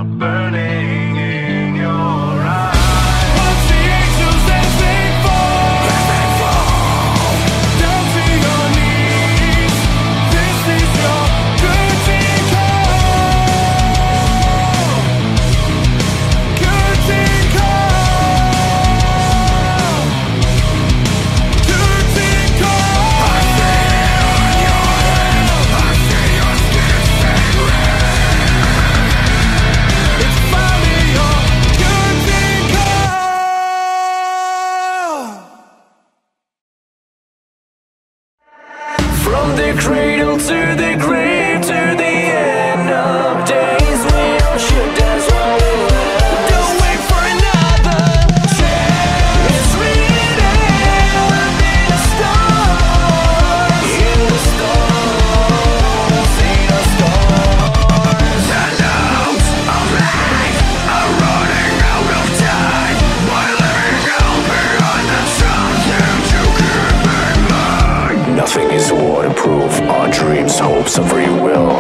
burning in your eyes. Watch the angels as they fall down to your knees. This is your curtain call. Curtain call. Curtain call. I see on your head, I see your skin stay red. It's finally your curtain call. From the cradle to the grave, to the end of days, we all should dance while we live. Don't wait for another chance. It's written in the stars, in the stars, in the stars. The notes of life are running out of time. While living out beyond the something to keep in mind. Nothing is waterproof. Our dreams, hopes, and free will.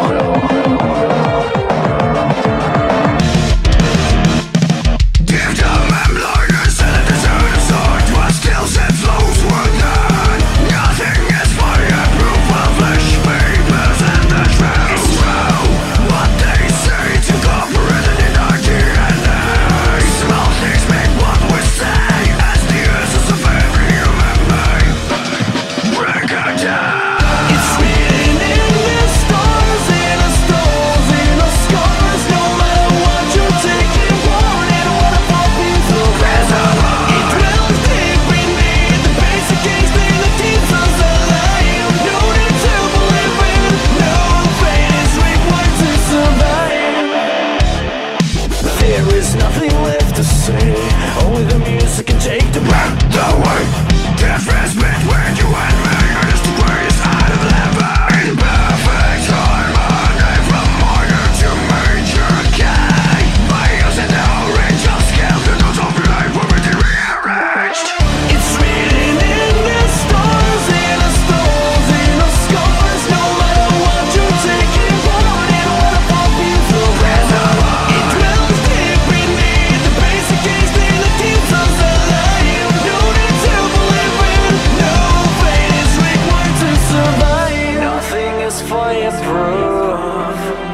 Give them and blindness and a deserted sword. What skills and flows were done. Nothing is fireproof. Of flesh, papers, and the truth. It's true what they say to comprehend in our DNA. Small things make what we say as the essence of every human being. Break it down. It's written in the stars, in the stars, in the scars. No matter what you're taking, warning, what a popping through. It dwells deep beneath the basic instinct that keeps us alive. No need to believe in, no pain is required to survive. There is nothing left to say, only the music can take the breath away. Difference between you and me is the greatest out of living. In perfect harmony from minor to major key. By using the range of scale, the notes of life will be rearranged. It's written in the stars, in the stars, in the scars. No matter what you're taking, warning, what a popping through. It dwells deep beneath the basic instinct that keeps us alive. No need to believe in, no pain is required to survive. Nothing is fireproof.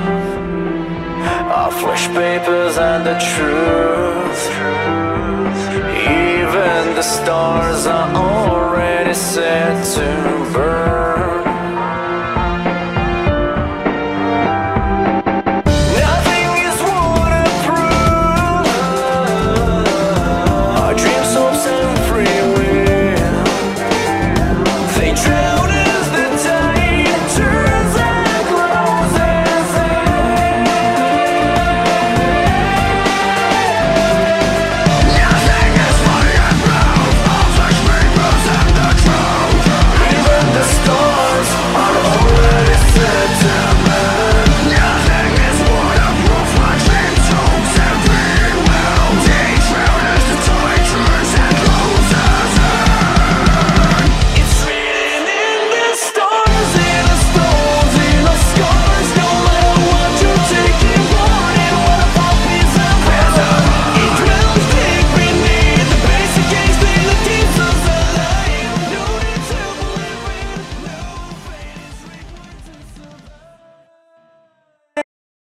Our flesh, papers, and the truth. Even the stars are already set to burn. Nothing is waterproof. Our dreams, hopes, and free will. They drown as the tide turns and closes in. Nothing is fireproof. All flesh, papers, and the truth. Even the stars are already set to burn. Nothing is waterproof. Our dreams, hopes, and free will. They drown as the tide turns and closes in. It's written in the stars, in the stars, in the scars. No matter what you're taking, warning, what a popping sound. It dwells deep beneath the basic instinct that keeps us alive. No need to believe in, no pain is required to survive.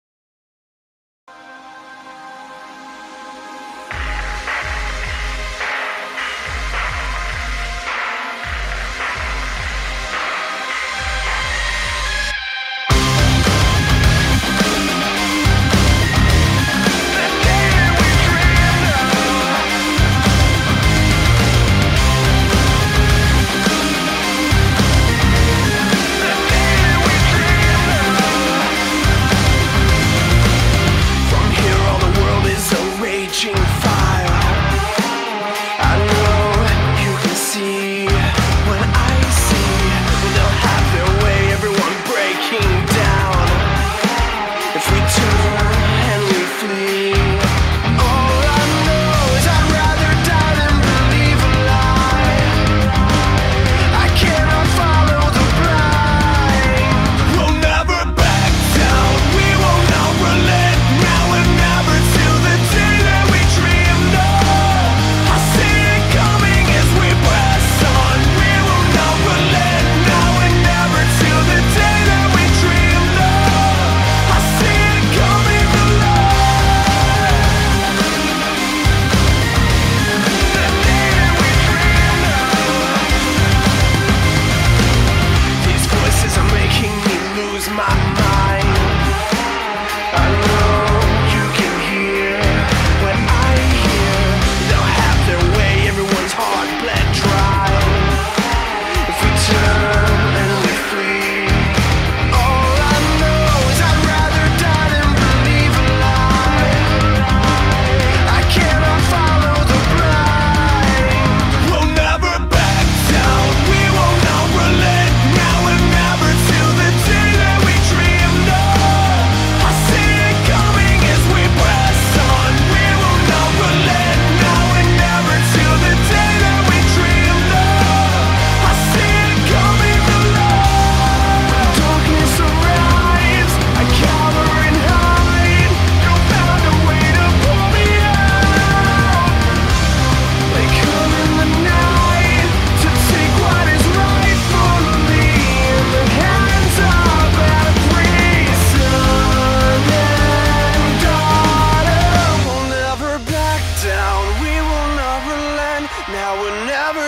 From here all the world is a raging fire. I know you can see when I see they'll have their way, everyone breaking down. If we turn and we flee, all I know is I'd rather die than believe a lie. I cannot follow the blind. We'll never back down, we will not relent. Now and never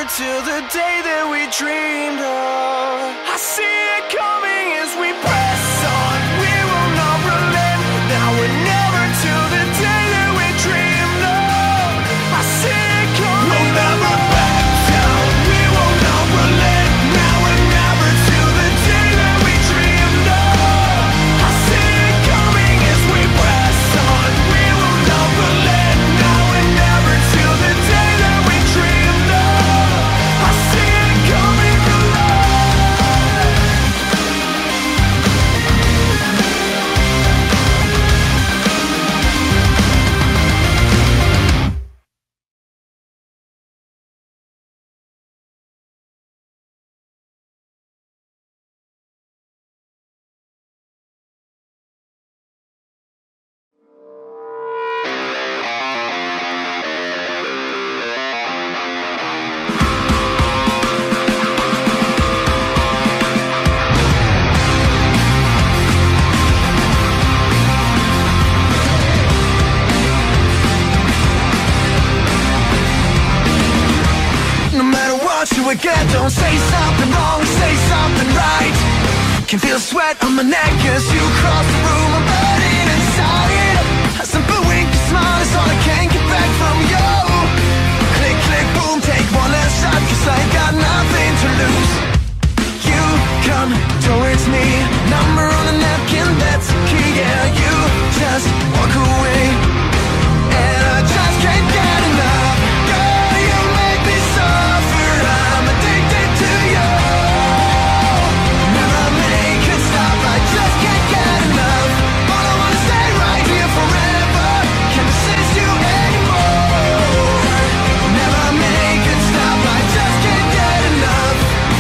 till the day that we dreamed of. I see it coming as we press on. We will not relent. Now we're never till the day that we dreamed of. I see it coming. We'll never back down. We will not relent. Now we're never till the day that we dreamed of. I see it coming as we press on. We will not relent. Now we're never till the day that we dreamed of. I see it coming alive. No matter what you would get, don't say something wrong, say something right. Can feel sweat on my neck as you cross the room. I'm burning inside. A simple wink, a smile is all I can get back from you. Click, click, boom, take one last shot, 'cause I got nothing to lose. You come towards me, number on a napkin, that's the key. Yeah, you just walk away, and I just can't get enough. Girl, you make me suffer, I'm addicted to you. Never make it stop, I just can't get enough. All I wanna stay right here forever, can't resist you anymore. Never make it stop, I just can't get enough.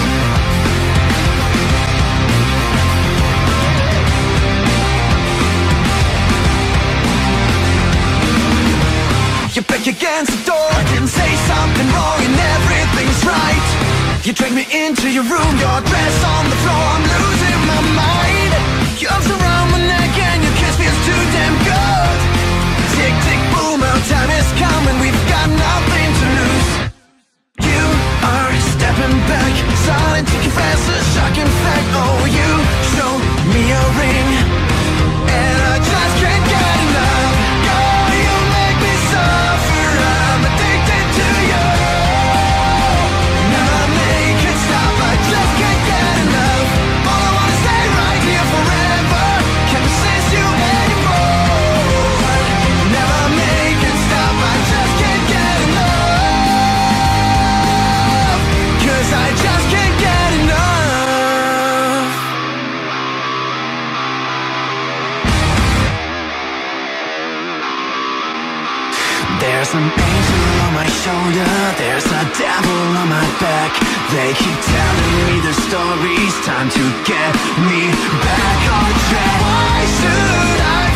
You're back against the door, I can say something wrong and everything's right. You drag me into your room, your dress on the floor, I'm losing my mind. Your arms around my neck and your kiss feels too damn good. Tick, tick, boom, our time is coming, we've got nothing to lose. You are stepping back, silent to confess a shocking fact. Oh, you show me a ring, and I just can't get enough. Girl, you make me suffer, I'm addicted to you. Never make it stop, I just can't get enough. All I wanna stay right here forever, can't resist you anymore. Never make it stop, I just can't get enough. 'Cause I just can't get enough. There's an angel on my shoulder, there's a devil on my back. They keep telling me their stories, time to get me back on track. Why should I